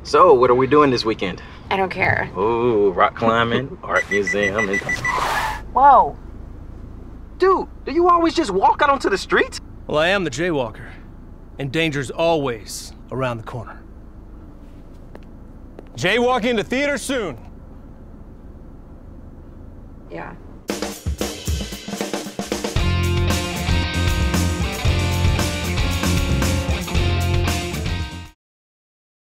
So, what are we doing this weekend? I don't care. Ooh, rock climbing, art museum, and... Whoa. Dude, do you always just walk out onto the streets? Well, I am the jaywalker, and danger's always around the corner. Jaywalking to theater soon. Yeah.